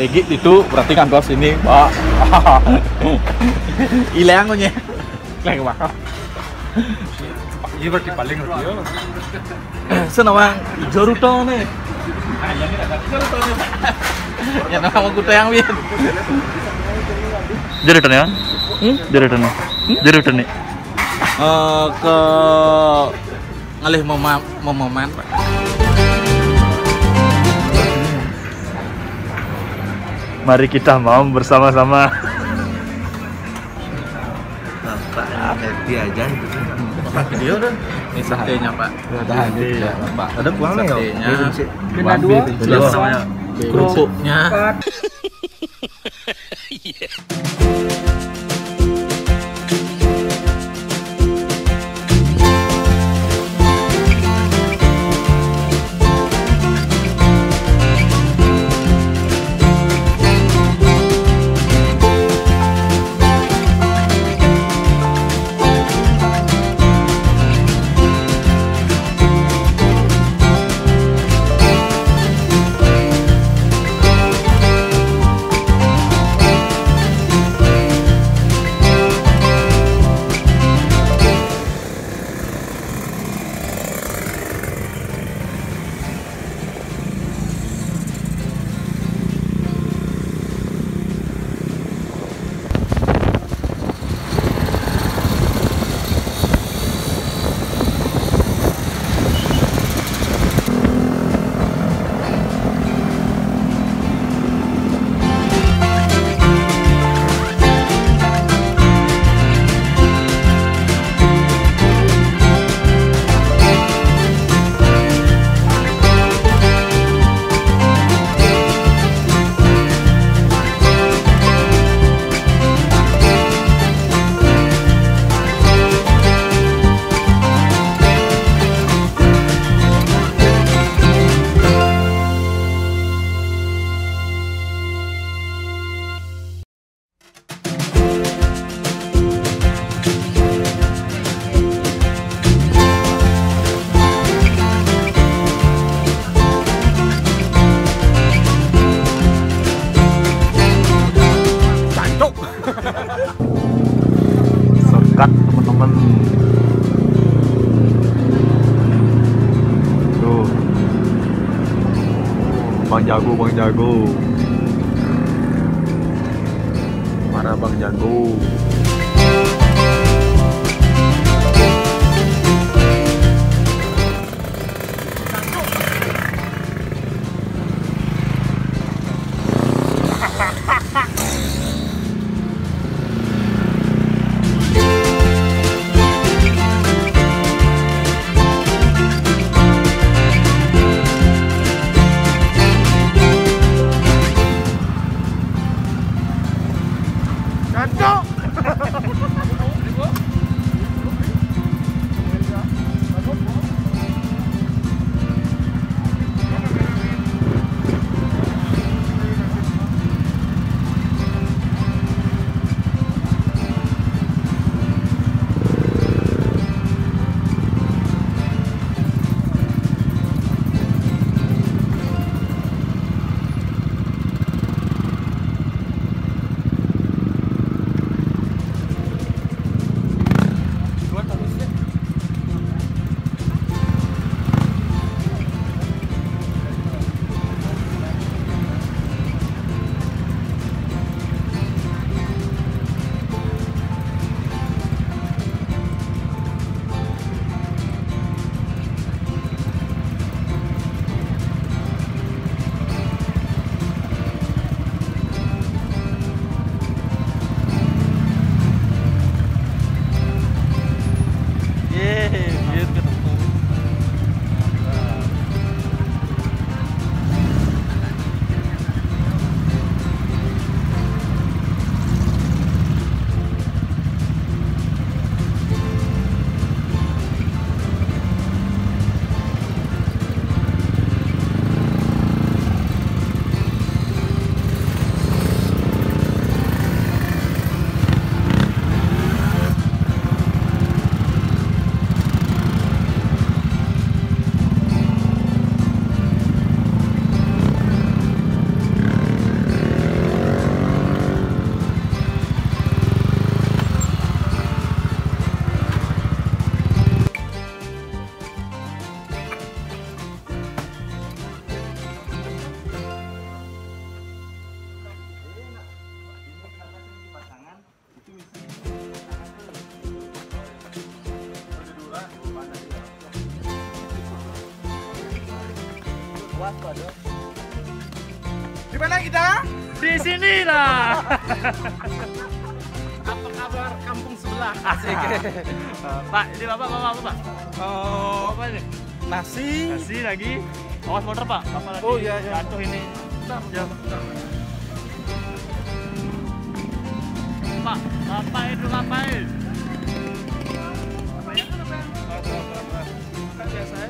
Egi itu berarti kantor sini, Pak. Ilang nya. Leng bakal. Ini berarti paling dia. Senawang Joruto nih. Ya nama kuda yang win. Joruto ya? Joruto nih. Joruto nih. Ke ngalih momen Pak. Mari kita mau bersama-sama. Bapak happy aja itu. Video dong. Ini satenya Pak. Iya, Pak. Ada kuangnya ya? Satenya. Benda dua. Kerupuknya. Sekat teman-teman. Tuh. Bang Jago, Bang Jago. Mana Bang Jago? Di mana kita? Di sinilah. Apa kabar kampung sebelah? Asik. Pak, ini Bapak apa, Pak? Apa ini? Nasi. Nasi lagi. Awas motor, Pak. Bapak lagi Oh, iya, iya. jatuh ini. Pak, ngapain lu ngapain? Kan biasa ya.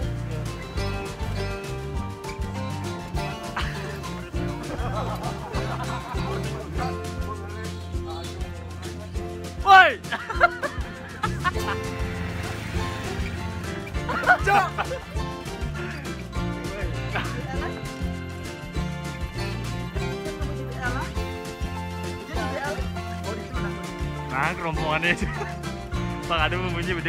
Woi! Nah, kerompongannya. Pak, ada membunyi gede.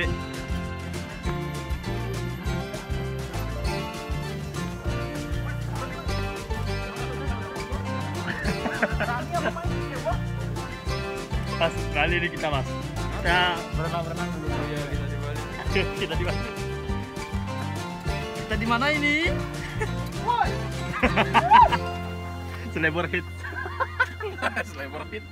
Mas, kali ini kita mas. Kita Berenang dulu ya kita di Bali. kita di mana? Kita di mana ini? Selebor hit. Selebar hits.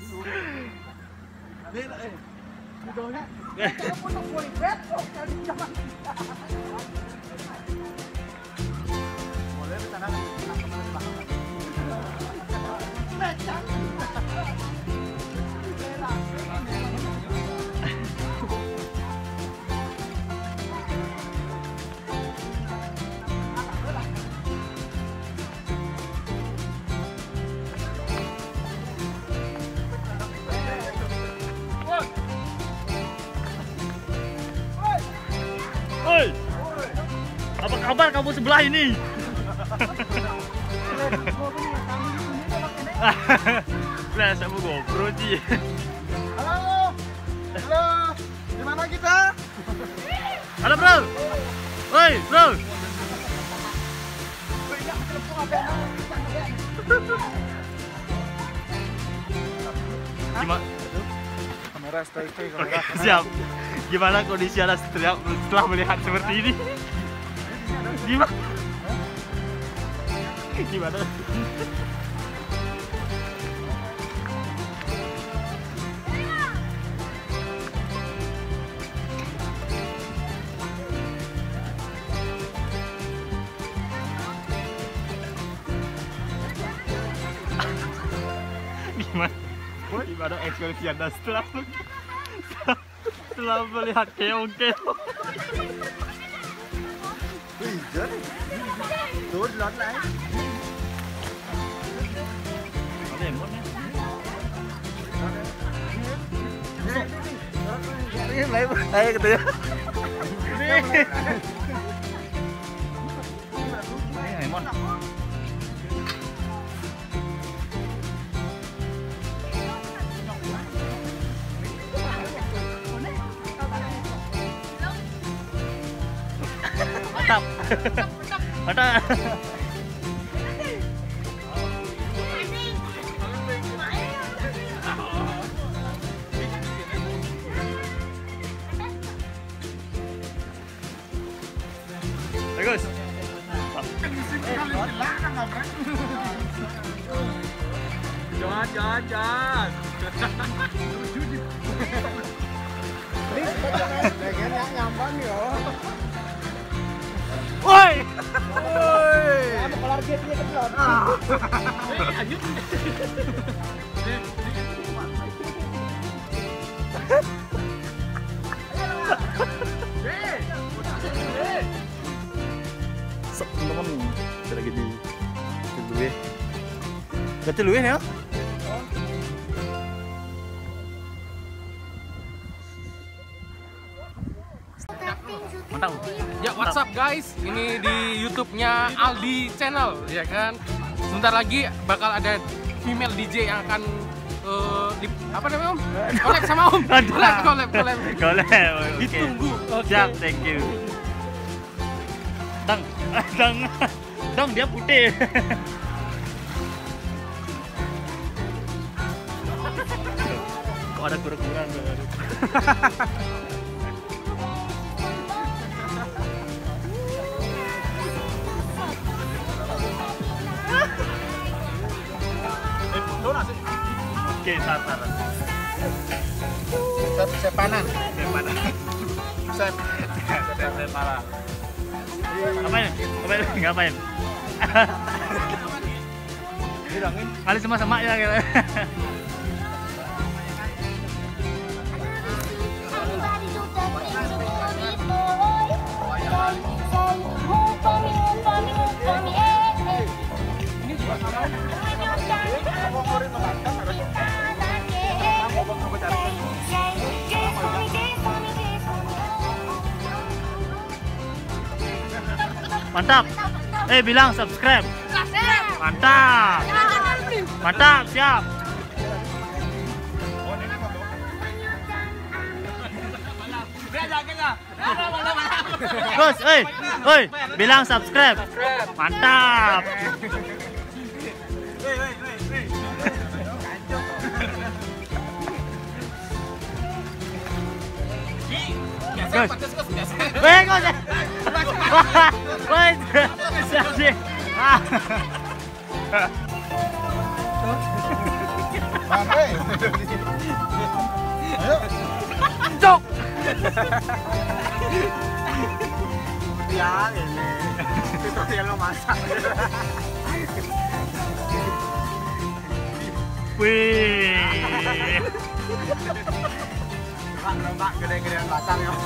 Oi, apa kabar kamu sebelah ini? Lah, saya mau GoPro Ji. Halo. Halo. Di mana kita? Halo bro. Oi bro. Gimana? Kamera stay kamera. Siap. Gimana kondisi Anda setelah melihat seperti ini? Gimana? Gimana? Gimana ekspresi Anda setelah melihat keong-keong? Tuh, lót lại. Ada emot ya? Ini lấy gitu ya. Ini emot. Mantap. Mantap. Bagus. Jangan. Woi. Teman-teman, kita lagi di Ciluwe. Ke Ciluwe ya? Mantap. Ya, what's up guys? Ini di YouTube-nya Aldi Channel, ya kan? Sebentar lagi bakal ada female DJ yang akan apa namanya Om? Collab sama Om. Collab. Golek. Ditunggu. Oke. Siap, thank you. Dang, dia putih. Oh, ada kura-kura. Oke, sabar. Sepanan. Sepanan. Ngapain? Bilangin. Kali sama-sama ya gitu. Mantap. Bilang subscribe. Mantap. Mantap, siap. Terus, bilang subscribe. Mantap. Cok. Ya, ini. Tutorial lo masak. Wih. Mbak, gede-gedean batang ya.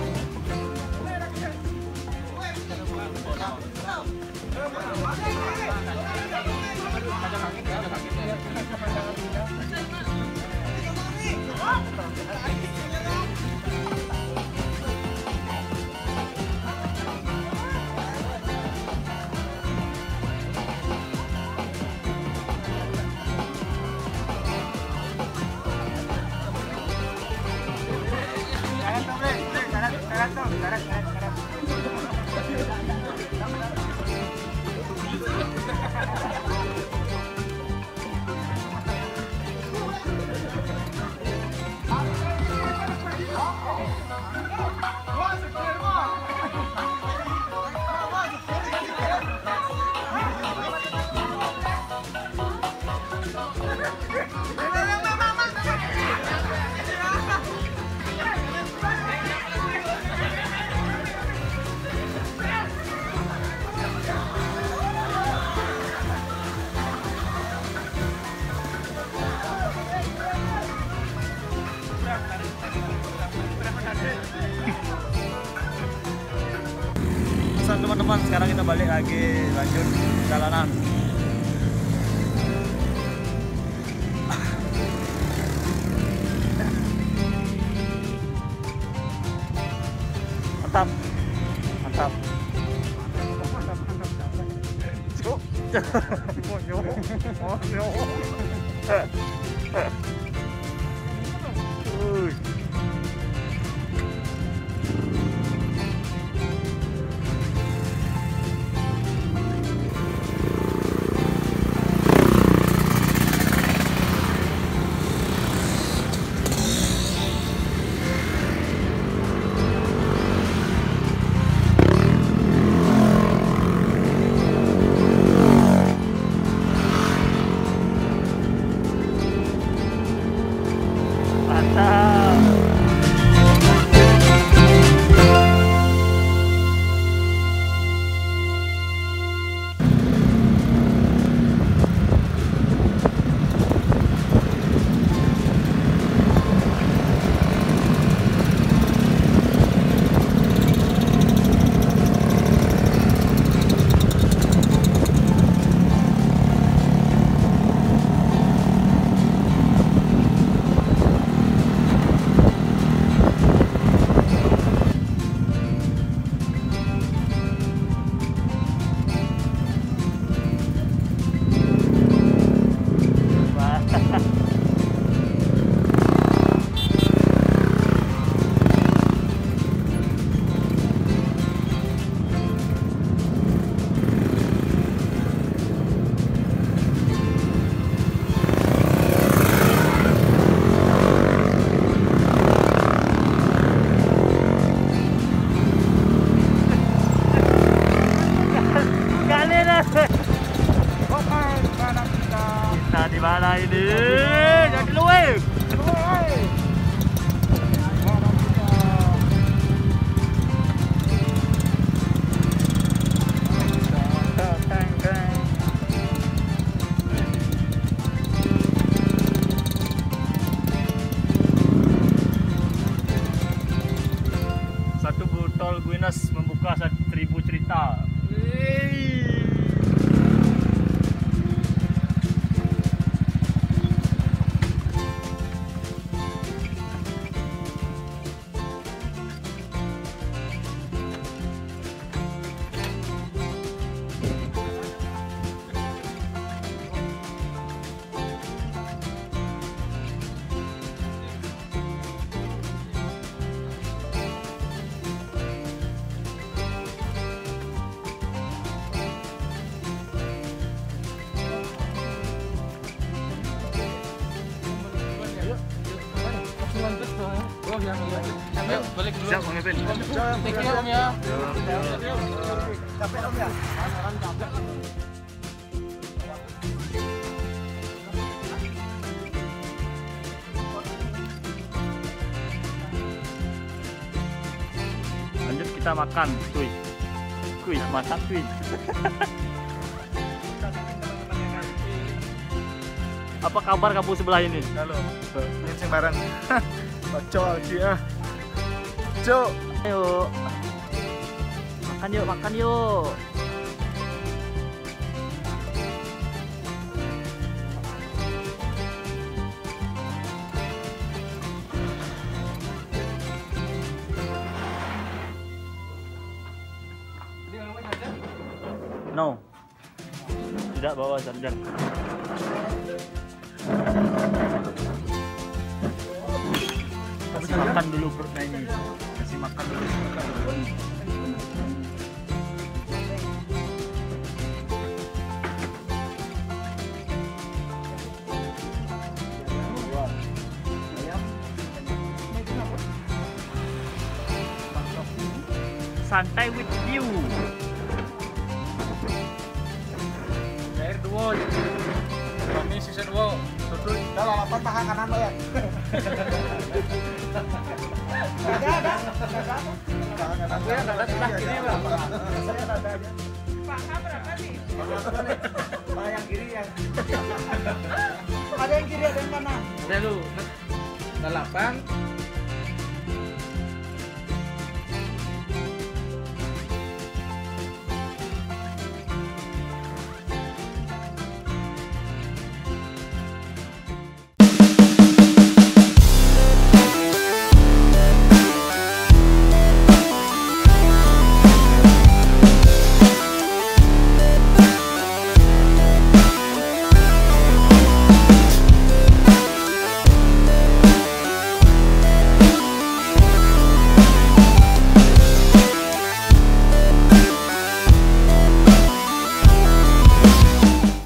Teman-teman, sekarang kita balik lagi, lanjut jalanan. Mantap, mantap. Paul Guinness membuka 1000 cerita. Ayo, balik dulu. Siap, Bang Epin. Thank you, Om ya. Capek Om ya? Lanjut kita makan, cuy. Kuy, masak cuy. Apa kabar kampung sebelah ini? Halo, ngincing bareng. Bacol dia. Cuk. Ayo. Makan yuk, makan yuk. No. Tidak bawa charger. Kasih makan dulu perutnya ini. Kasih makan dulu. Santai with you. Air dua. Kami sisa dua. Tutup. Kalau lapar paha kanan lo ya. Ada. Paha kanan. Aku ya dada sebelah kiri, Bang. Saya dada aja. Paha berapa nih? Paha yang kiri yang. Ada yang kiri, ada yang kanan. Ada lu. 8